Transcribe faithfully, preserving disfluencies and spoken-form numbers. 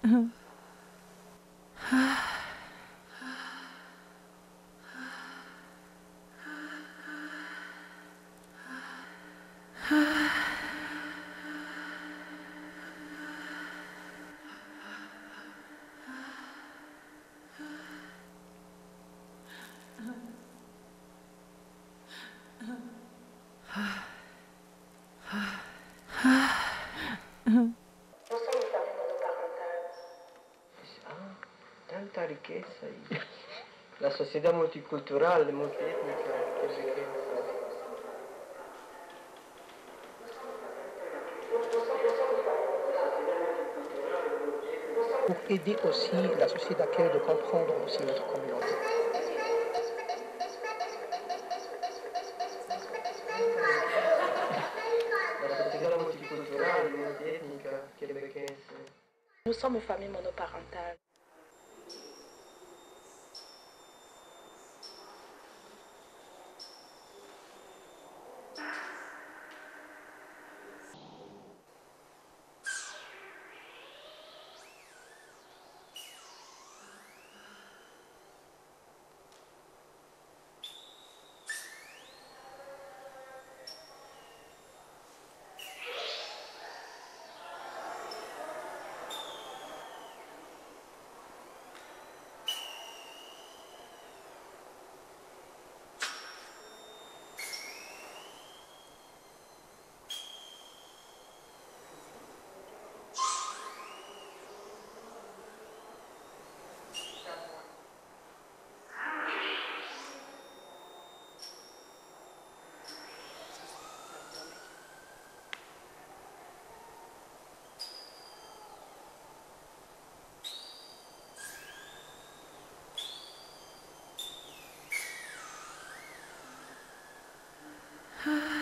Tanta riqueza y la sociedad multicultural, multiétnica que riqueza. Pour aider aussi la société d'accueil de comprendre aussi notre communauté. La sociedad multicultural, multiétnica québécoise. Nous sommes une famille monoparentale. Ah.